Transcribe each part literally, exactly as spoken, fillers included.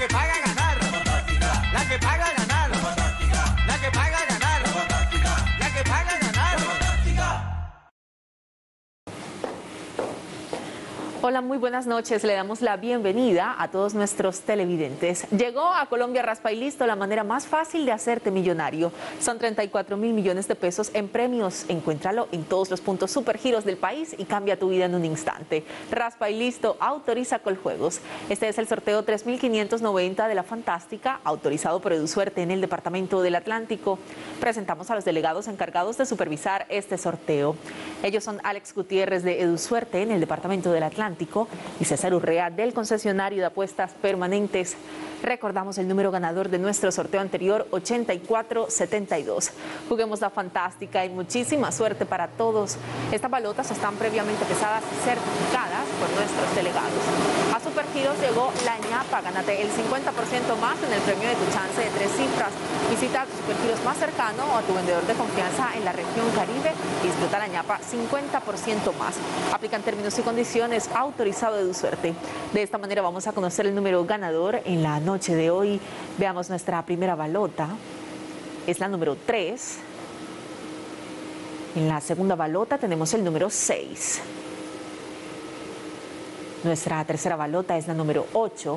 que paga ganar. La fantástica. La que paga ganar. La fantástica. La que paga ganar. La fantástica. La que paga ganar. La fantástica. Hola, muy buenas noches. Le damos la bienvenida a todos nuestros televidentes. Llegó a Colombia Raspa y Listo, la manera más fácil de hacerte millonario. Son treinta y cuatro mil millones de pesos en premios. Encuéntralo en todos los puntos Supergiros del país y cambia tu vida en un instante. Raspa y Listo autoriza Coljuegos. Este es el sorteo tres mil quinientos noventa de la Fantástica, autorizado por EduSuerte en el Departamento del Atlántico. Presentamos a los delegados encargados de supervisar este sorteo. Ellos son Alex Gutiérrez de EduSuerte en el Departamento del Atlántico y César Urrea del concesionario de apuestas permanentes. Recordamos el número ganador de nuestro sorteo anterior, ochenta y cuatro setenta y dos. Juguemos la Fantástica y muchísima suerte para todos. Estas balotas están previamente pesadas y certificadas por nuestros delegados. A Supergiros llegó la ñapa. Gánate el cincuenta por ciento más en el premio de tu chance de tres cifras. Visita a tu Supergiros más cercano o a tu vendedor de confianza en la región Caribe y disfruta la ñapa cincuenta por ciento más. Aplican términos y condiciones, autorizado de EduSuerte. De esta manera vamos a conocer el número ganador en la noche de hoy. Veamos nuestra primera balota. Es la número tres. En la segunda balota tenemos el número seis. Nuestra tercera balota es la número ocho.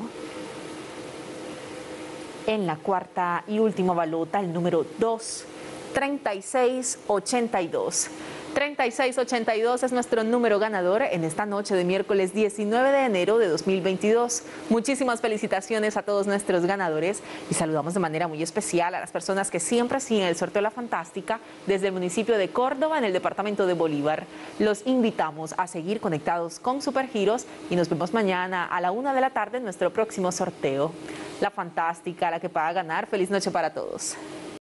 En la cuarta y última balota, el número dos, treinta y seis ochenta y dos. treinta y seis ochenta y dos es nuestro número ganador en esta noche de miércoles diecinueve de enero de dos mil veintidós. Muchísimas felicitaciones a todos nuestros ganadores y saludamos de manera muy especial a las personas que siempre siguen el sorteo de la Fantástica desde el municipio de Córdoba en el departamento de Bolívar. Los invitamos a seguir conectados con Supergiros y nos vemos mañana a la una de la tarde en nuestro próximo sorteo. La Fantástica, la que paga ganar. Feliz noche para todos.